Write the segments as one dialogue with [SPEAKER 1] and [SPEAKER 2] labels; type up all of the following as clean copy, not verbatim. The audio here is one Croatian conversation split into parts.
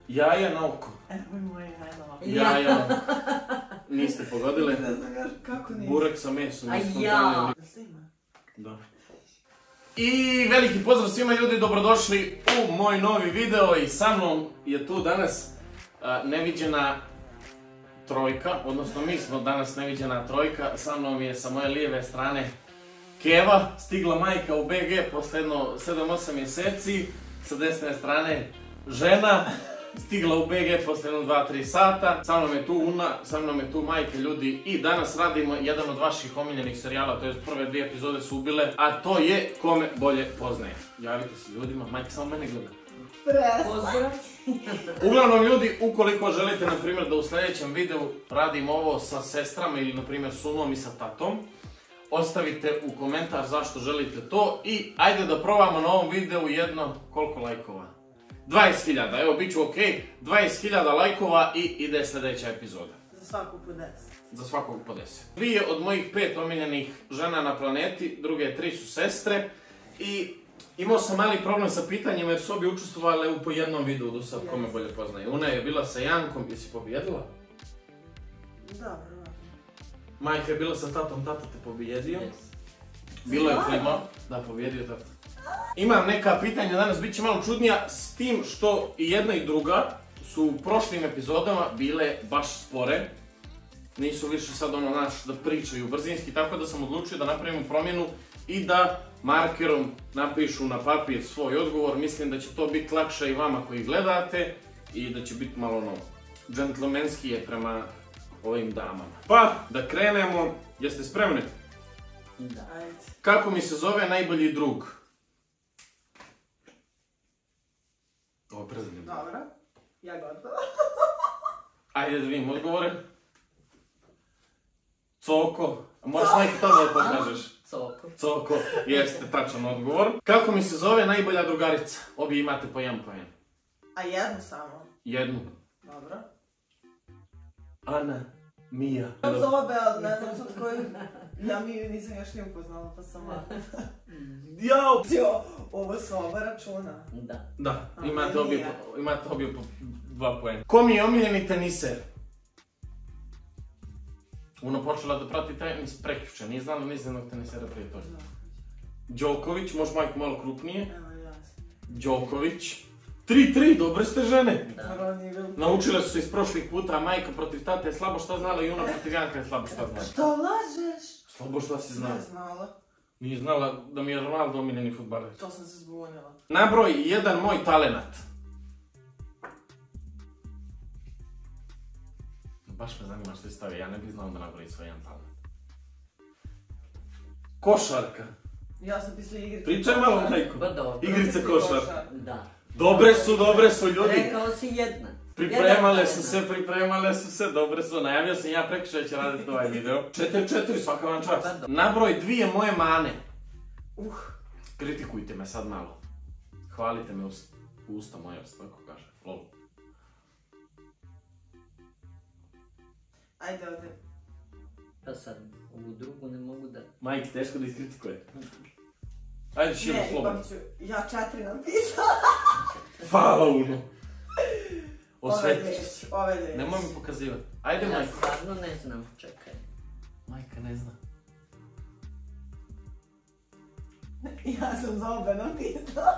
[SPEAKER 1] Jaja na oko.
[SPEAKER 2] Evo moje jaja na oko.
[SPEAKER 1] Jaja. Niste pogodili?
[SPEAKER 2] Ne znam još kako nisi.
[SPEAKER 1] Burek sa mesom.
[SPEAKER 3] A ja.
[SPEAKER 1] Da. I veliki pozdrav svima ljudi, dobrodošli u moj novi video i sa mnom je tu danas neviđena trojka, odnosno mi smo danas neviđena trojka, sa mnom je sa moje lijeve strane Keva, stigla majka u BG posle jedno 7-8 mjeseci, sa desne strane žena, stigla u BG posle jedno 2-3 sata, sa mnom je tu Una, sa mnom je tu majka ljudi i danas radimo jedan od vaših omiljenih serijala, to je prve 2 epizode su ubile, a to je Kome bolje poznaje. Javite se ljudima, majka samo mene gleda.
[SPEAKER 3] Pozdrav.
[SPEAKER 1] Uglavnom ljudi, ukoliko želite na primjer da u sljedećem videu radim ovo sa sestrama ili na primjer s Unom i sa tatom, ostavite u komentar zašto želite to i ajde da probamo na ovom videu jedno, koliko lajkova? 20.000, evo bit ću ok, 20.000 lajkova i ide sljedeća epizoda.
[SPEAKER 2] Za svakog po 10.
[SPEAKER 1] Za svakog po 10. 2 od mojih 5 omiljenih žena na planeti, druge 3 su sestre i imao sam mali problem sa pitanjima jer su obje učestvovale u po jednom videu do sad Kome bolje poznaje. Una je bila sa Jankom, jesi pobjedila?
[SPEAKER 2] Da,
[SPEAKER 1] Majka je bila sa tatom, tata te pobjedio. Bilo je klima, da pobjedio tata. Imam neka pitanja danas, bit će malo čudnija s tim što i jedna i druga su u prošlim epizodama bile baš spore. Nisu više sad ono naš da pričaju brzinski, tako da sam odlučio da napravimo promjenu i da markerom napišu na papir svoj odgovor. Mislim da će to biti lakše i vama koji gledate i da će biti malo ono džentlmenskije prema ovim damama. Pa, da krenemo, jeste spremni?
[SPEAKER 3] Da.
[SPEAKER 2] ajde.
[SPEAKER 1] Kako mi se zove najbolji drug? Ovo je prezadnje.
[SPEAKER 2] Dobro, ja gotova.
[SPEAKER 1] Ajde da vidim odgovore. Coko. Moraš majke to da pokažeš.
[SPEAKER 3] Coko.
[SPEAKER 1] Coko, jeste tačan odgovor. Kako mi se zove najbolja drugarica? Obje imate po 1 poen.
[SPEAKER 2] A jednu samo?
[SPEAKER 1] Jednu.
[SPEAKER 2] Dobro.
[SPEAKER 1] Ana, Mija.
[SPEAKER 2] Zove, ali ne znam sad koju... Ja Miju nisam još nije upoznala, pa sam malo.
[SPEAKER 1] Jao!
[SPEAKER 2] Ovo su oba računa.
[SPEAKER 3] Da.
[SPEAKER 1] Da, imate obje po 2 poena. Ko mi je omiljeni teniser? Una počela da prati tenis prekjuče, nije znala ni jednog tenisera prije toga. Đoković, možeš majku malo krupnije.
[SPEAKER 2] Evo jasno.
[SPEAKER 1] Đoković. 3-3, dobre ste žene.
[SPEAKER 2] Da.
[SPEAKER 1] Naučile su se iz prošlih puta, a majka protiv tate je slabo šta znala i Una protiv Janka je slabo šta znala.
[SPEAKER 2] Što lažeš?
[SPEAKER 1] Slabo šta si znala?
[SPEAKER 2] Ne znala.
[SPEAKER 1] Nije znala da mi je Ronaldo omiljeni fudbaler.
[SPEAKER 2] To sam se zbunila.
[SPEAKER 1] Nabroj jedan moj talenat. Baš me zanima što je stavio, ja ne bih znao da nabrojim svoj jedan talent. Košarka.
[SPEAKER 2] Ja sam pisala igrice.
[SPEAKER 1] Pričaj malo majko.
[SPEAKER 3] Ba dobro.
[SPEAKER 1] Igrice košarka.
[SPEAKER 3] Da.
[SPEAKER 1] Dobre su ljudi.
[SPEAKER 3] Rekao si jedna.
[SPEAKER 1] Pripremale su se, dobre su. Najavio sam ja prekiše da će raditi ovaj video. 4-4, svaka vam čast. Nabroj 2 moje mane. Kritikujte me sad malo. Hvalite me usta moje, tako kaže. Lol.
[SPEAKER 2] Ajde, ovdje.
[SPEAKER 3] Pa sad, ovu drugu ne mogu da...
[SPEAKER 1] Majke, teško da iskritikuje. Ajde širo slobodno.
[SPEAKER 2] Ne, ipak ću. Ja 4 napisala.
[SPEAKER 1] Hvala Uno. Osvetit ću se.
[SPEAKER 2] Ove dvije.
[SPEAKER 1] Nemoj mi pokazivati. Ajde
[SPEAKER 3] Ja
[SPEAKER 1] majko.
[SPEAKER 3] stvarno ne znam, čekaj.
[SPEAKER 1] Majka ne zna.
[SPEAKER 2] Ja sam za obe napisala.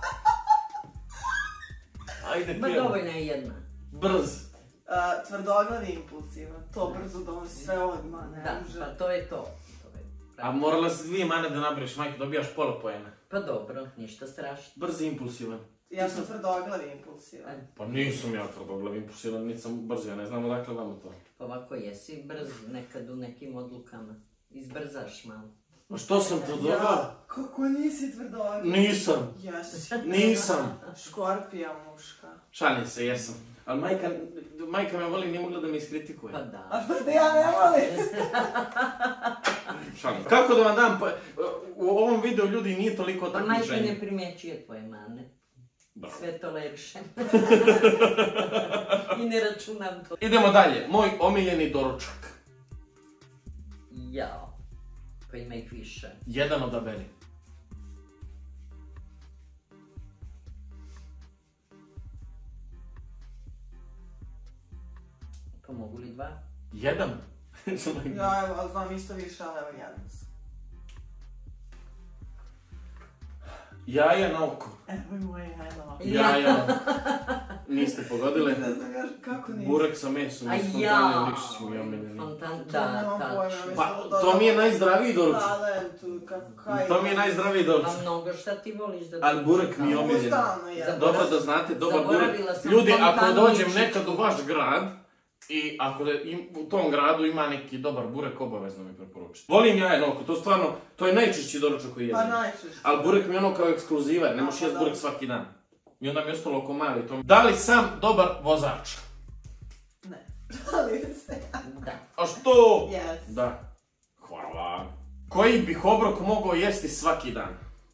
[SPEAKER 1] Ajde
[SPEAKER 2] Pa
[SPEAKER 3] Ma
[SPEAKER 1] Keva.
[SPEAKER 3] dovoljna je jedna.
[SPEAKER 1] Brz.
[SPEAKER 2] Tvrdoglav i impulsivan. To brzo donosi sve odmah, ne
[SPEAKER 3] Da,
[SPEAKER 2] može.
[SPEAKER 3] pa to je to.
[SPEAKER 1] A morala si 2 mane da nabriš, majko, dobijaš pola poena.
[SPEAKER 3] Pa dobro, ništa strašno.
[SPEAKER 1] Brz i impulsivan.
[SPEAKER 2] Ja sam tvrdoglav i impulsivan.
[SPEAKER 1] Pa nisam ja tvrdoglav impulsivan, niti sam brz, ja ne znam odakle vama to.
[SPEAKER 3] Pa ovako jesi brz nekad u nekim odlukama. Izbrzaš malo.
[SPEAKER 1] Ma što sam tvrdoglav?
[SPEAKER 2] Ja, kako nisi tvrdoglav?
[SPEAKER 1] Nisam.
[SPEAKER 2] Jesi.
[SPEAKER 1] Nisam.
[SPEAKER 2] Škorpija muška.
[SPEAKER 1] Šalim se, jesam. Ali majka me voli, nije mogla da me iskritikuje.
[SPEAKER 3] Pa
[SPEAKER 2] A
[SPEAKER 3] da.
[SPEAKER 2] što te ja ne volim?
[SPEAKER 1] Šalim. Kako da vam dam, u ovom videu ljudi nije toliko
[SPEAKER 3] Pa majka
[SPEAKER 1] takmičenja.
[SPEAKER 3] ne primjećuje tvoje mane.
[SPEAKER 1] Bravo.
[SPEAKER 3] Sve tolerišem. I ne računam to.
[SPEAKER 1] Idemo dalje, moj omiljeni doručak.
[SPEAKER 3] Jao. Pa ima ih više.
[SPEAKER 1] Jedan odaberi.
[SPEAKER 3] Pa mogu li 2?
[SPEAKER 1] Jedan?
[SPEAKER 2] Ja, evo, ali znam isto više, ali evo jedan sam.
[SPEAKER 1] Jaja na oko.
[SPEAKER 2] Evo i moje jaja.
[SPEAKER 1] Jaja. Niste pogodile?
[SPEAKER 2] Ne znam kako nisi.
[SPEAKER 1] Burek sa mesom i fontanijom nikšićim i omiljeni.
[SPEAKER 3] Da, tačno.
[SPEAKER 1] Pa, to mi je najzdraviji doručak. To mi je najzdraviji doručak.
[SPEAKER 3] A mnogo šta ti voliš da...
[SPEAKER 1] Ali burek mi je omiljen. Dobro da znate, dobar burek. Ljudi, ako dođem nekad u vaš grad, i ako u tom gradu ima neki dobar burek, obavezno mi preporučite. Volim jaje na oko, to stvarno, to je najčešći doručak koji jedem.
[SPEAKER 2] Pa najčešći.
[SPEAKER 1] Ali burek mi je ono kao ekskluziva, ne možeš jesti burek svaki dan. I onda mi je ostalo oko mali to. Da li sam dobar vozač?
[SPEAKER 2] Ne. Ali se.
[SPEAKER 3] Da.
[SPEAKER 1] A što?
[SPEAKER 2] Yes.
[SPEAKER 1] Da. Hvala. Koji bih obrok mogao jesti svaki dan?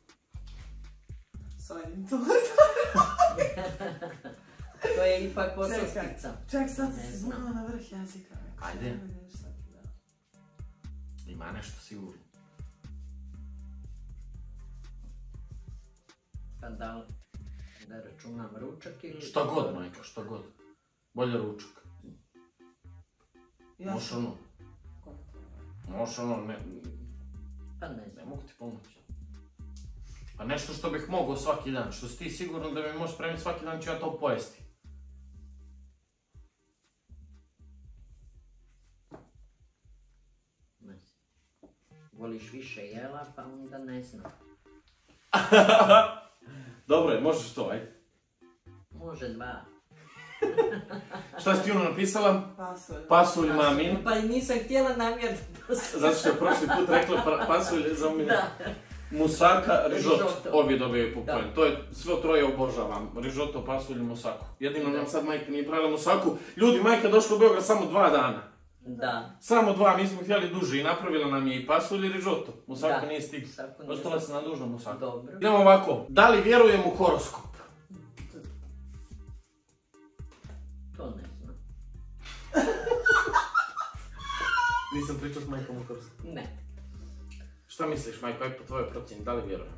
[SPEAKER 2] Sojnim to.
[SPEAKER 3] To je ipak poslastica.
[SPEAKER 2] Ček, sad si zbunila na vrh jezika.
[SPEAKER 1] Ajde. Ima nešto sigurno.
[SPEAKER 3] Pa da računam ručak ili...
[SPEAKER 1] Šta god, majka, šta god. Bolje ručak. Možeš ono. Možeš ono, ne...
[SPEAKER 3] Pa ne znam.
[SPEAKER 1] Ne mogu ti pomoći. Pa nešto što bih mogao svaki dan, što si ti sigurno da mi možeš spremiti svaki dan, ću ja to pojesti.
[SPEAKER 3] Ne znam. Voliš više jela, pa onda ne znam.
[SPEAKER 1] Dobro je, možeš to, ajde.
[SPEAKER 3] Može 2.
[SPEAKER 1] Šta si ti ono napisala?
[SPEAKER 2] Pasulj.
[SPEAKER 1] Pasulj mamin.
[SPEAKER 3] Pa i nisam htjela namjerno da se...
[SPEAKER 1] Zato što je prošli put rekla pasulj za omiljeno.
[SPEAKER 3] Da.
[SPEAKER 1] Musaka, rižot,
[SPEAKER 3] Rižoto.
[SPEAKER 1] obje dobiju popularni. To je sve troje obožavam. Rižoto, pasulj i musaku. Jedino nam sad majka nije pravila musaku. Ljudi, majka je došla u Beograd samo 2 dana.
[SPEAKER 3] Da.
[SPEAKER 1] Samo 2, mi smo htjeli duže i napravila nam je i pasulj i rižoto. Musaka
[SPEAKER 3] Da.
[SPEAKER 1] nije stigla.
[SPEAKER 3] Musako nije
[SPEAKER 1] Ostala se na dužno musaka.
[SPEAKER 3] Dobro.
[SPEAKER 1] Idemo ovako. Da li vjerujem u horoskop?
[SPEAKER 3] To ne znam.
[SPEAKER 1] Nisam pričao s majkom u horoskopu.
[SPEAKER 3] Ne.
[SPEAKER 1] Šta misliš, majko, aj po tvojoj procjeni, da li vjerujem?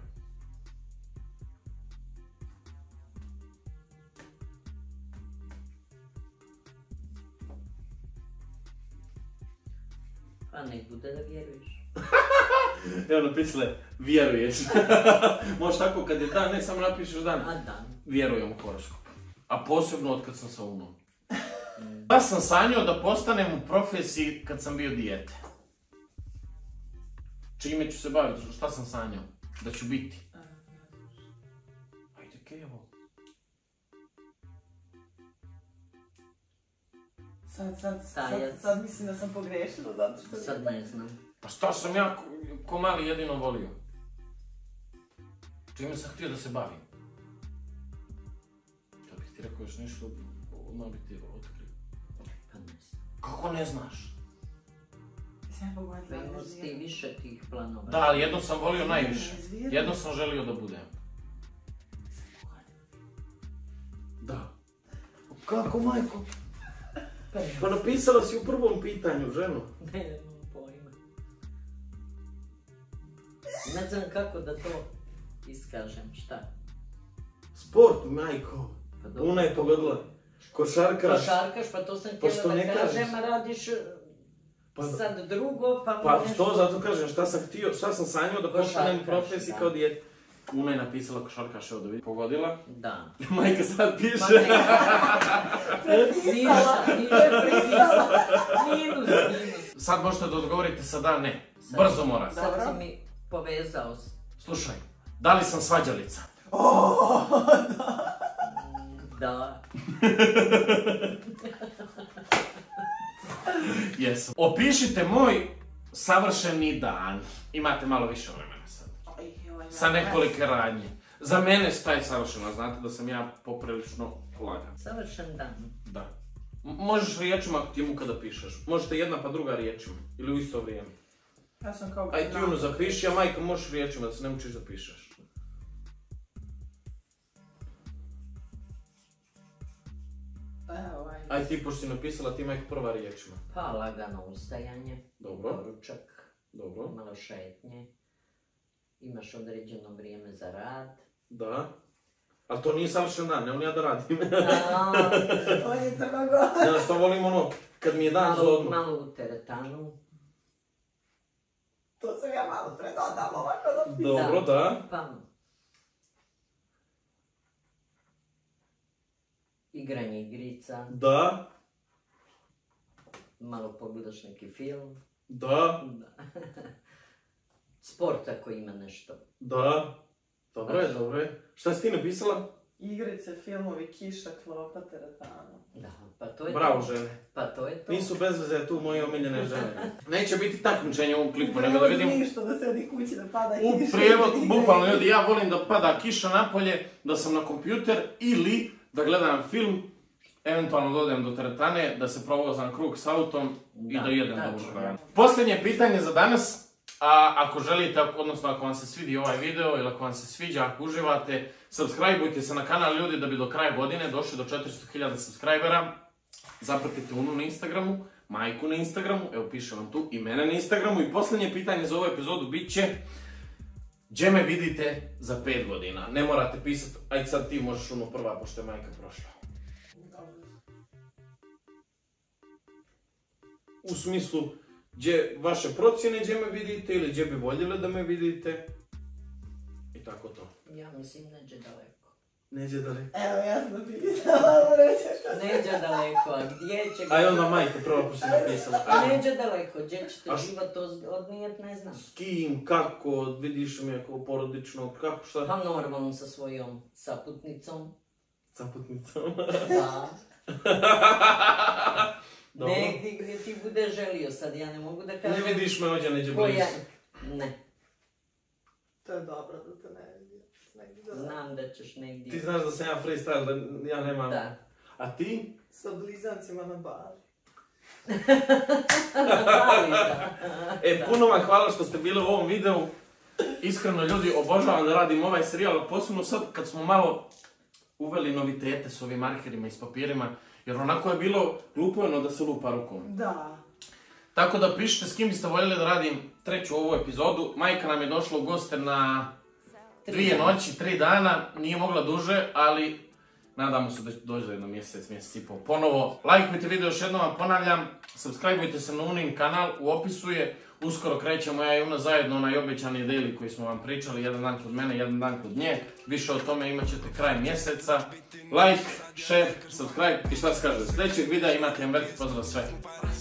[SPEAKER 3] Pa nek bude da vjeruješ.
[SPEAKER 1] Evo napisale, vjeruješ. Možeš tako kad je dan, ne samo napišeš dan.
[SPEAKER 3] A dan.
[SPEAKER 1] Vjerujem u horoskop. A posebno od kad sam sa umom. Ja sam sanjao da postanem u profesiji kad sam bio dijete. Čime ću se baviti? Šta sam sanjao? Da ću biti. Ajde, Kevo.
[SPEAKER 2] Sad mislim da sam pogrešila zato što...
[SPEAKER 3] Sad ne znam.
[SPEAKER 1] Pa šta sam ja ko mali jedino volio? Čime sam htio da se bavim? Kad bih ti rekao još nešto, odmah bih ti otkrio.
[SPEAKER 3] Pa ne znam.
[SPEAKER 1] Kako ne znaš?
[SPEAKER 3] Pa imao si ti više tih planova.
[SPEAKER 1] Da, ali jedno sam volio najviše. Jedno sam želio da budem. Da. Kako, majko? Pa napisala si u prvom pitanju, ženo.
[SPEAKER 3] Nemam pojma. Ne znam kako da to iskažem, šta?
[SPEAKER 1] Sport, majko.
[SPEAKER 3] Pa dobro.
[SPEAKER 1] Una je pogodila. Košarkaš.
[SPEAKER 3] Košarkaš, pa to sam
[SPEAKER 1] Pa
[SPEAKER 3] htjela
[SPEAKER 1] što
[SPEAKER 3] da
[SPEAKER 1] ne kažeš?
[SPEAKER 3] kažem, a radiš
[SPEAKER 1] Pa-
[SPEAKER 3] sad drugo, pa...
[SPEAKER 1] Pa
[SPEAKER 3] nešto-
[SPEAKER 1] to zato kažem, šta sam sanjao da postanem
[SPEAKER 3] Košarkaš,
[SPEAKER 1] profesiji
[SPEAKER 3] da.
[SPEAKER 1] kao dijete. Una je napisala košarkaš, evo da vidi. Pogodila.
[SPEAKER 3] Da.
[SPEAKER 1] Majka sad piše.
[SPEAKER 3] Pa ne. Ništa, nije prepisala. Minus.
[SPEAKER 1] Sad možete da odgovorite sa da, ne. Brzo morate.
[SPEAKER 3] Sad si mi povezao s...
[SPEAKER 1] Slušaj, da li sam svađalica?
[SPEAKER 3] Da.
[SPEAKER 1] Jesam. Opišite moj savršeni dan. Imate malo više vremena sad. Sa nekolike radnje. Za mene šta je savršeno, znate da sam ja poprilično lagan.
[SPEAKER 3] Savršen dan.
[SPEAKER 1] Da. Možeš riječima ako ti je muka da pišeš. Možete jedna pa druga riječima. Ili u isto vrijeme.
[SPEAKER 2] Ja sam kao...
[SPEAKER 1] Aj ti ono zapiši, a majka možeš riječima da se ne učiš da pišeš. Aj ti pošto si napisala ti majka prva riječima.
[SPEAKER 3] Pa lagano ustajanje.
[SPEAKER 1] Dobro.
[SPEAKER 3] Ručak.
[SPEAKER 1] Dobro.
[SPEAKER 3] Malo šetnje. Imaš određeno vrijeme za rad.
[SPEAKER 1] Da. Ali to nije savršen dan, ne on ja da radim.
[SPEAKER 2] On je crnogo.
[SPEAKER 1] Znaš što volim ono, kad mi je dan za odmor.
[SPEAKER 3] Malo u teretanu.
[SPEAKER 2] To sam ja malo predodala ovako da...
[SPEAKER 1] Dobro, da.
[SPEAKER 3] Pa... Igranje igrica.
[SPEAKER 1] Da.
[SPEAKER 3] Malo pogledaš neki film.
[SPEAKER 1] Da.
[SPEAKER 3] Sport ako ima nešto.
[SPEAKER 1] Da. Dobro je, dobro je. Šta si ti napisala?
[SPEAKER 2] Igrice, filmovi, kiša, klopa, teretana.
[SPEAKER 3] Da, pa to je
[SPEAKER 1] Bravo,
[SPEAKER 3] to.
[SPEAKER 1] žene.
[SPEAKER 3] Pa to je to.
[SPEAKER 1] Nisu bez veze tu moje omiljene žene. Neće biti takmičenje u ovom klipu, nego da
[SPEAKER 2] Ne
[SPEAKER 1] vidim...
[SPEAKER 2] voli ništa da sedi kući da pada kiša.
[SPEAKER 1] U prijevod, bukvalno ljudi, ja volim da pada kiša napolje, da sam na kompjuter ili da gledam film, eventualno dodem do teretane, da se provozam krug s autom i da jedem dobro hranu. Posljednje pitanje za danas, a ako želite, odnosno ako vam se svidi ovaj video ili ako vam se sviđa, ako uživate, subscribeujte se na kanal ljudi da bi do kraja godine došli do 400.000 subscribera. Zapratite Unu na Instagramu, Majku na Instagramu, evo piše vam tu i mene na Instagramu. I posljednje pitanje za ovu epizodu bit će: gdje me vidite za 5 godina? Ne morate pisati, ajde sad ti možeš Uno prva, pošto je Majka prošla. U smislu, gdje vaše procjene gdje me vidite ili gdje bi voljeli da me vidite. I tako to.
[SPEAKER 3] Ja mislim neđe daleko.
[SPEAKER 1] Neđe daleko.
[SPEAKER 2] Evo, ja sam napisala, rećeš.
[SPEAKER 3] Neđe daleko, a gdje će...
[SPEAKER 1] Aj onda Majka prva, pošto je napisala.
[SPEAKER 3] Neđe daleko, gdje ćete život odnijet, ne znam.
[SPEAKER 1] S kim, kako, vidiš me kao porodično, kako, šta?
[SPEAKER 3] Pa normalno sa svojom saputnicom.
[SPEAKER 1] Saputnicom.
[SPEAKER 3] Da. Negdje gdje ti bude želio, sad ja ne mogu da kažem...
[SPEAKER 1] Ne vidiš me ovdje neđe blizu.
[SPEAKER 3] Ne.
[SPEAKER 2] To je dobro da te ne vidi.
[SPEAKER 3] Znam da ćeš negdje...
[SPEAKER 1] Ti znaš da sam ja freestyle, da ja nemam...
[SPEAKER 3] Da.
[SPEAKER 1] A ti?
[SPEAKER 2] Sa blizancima na Bali.
[SPEAKER 1] Puno vam hvala što ste bili u ovom videu. Iskreno ljudi, obožavam da radim ovaj serijal, posebno sad kad smo malo uveli novitete s ovim markerima i s papirima, jer onako je bilo glupojno da se lupa rukom.
[SPEAKER 2] Da.
[SPEAKER 1] Tako da pišite s kim biste voljeli da radim treću ovu epizodu. Majka nam je došla u goste na 2 noći, 3 dana, nije mogla duže, ali nadamo se da će doći za jedno mjesec i pol. Ponovo, lajkujte video još jednom vam ponavljam, subscribeujte se na Unin kanal, u opisu je, uskoro krećemo ja i Una zajedno onaj obećani daily koji smo vam pričali, jedan dan kod mene, jedan dan kod nje, više o tome imat ćete kraj mjeseca. Like, share, subscribe i šta se kaže, sljedećeg videa imate veliki pozdrav sve.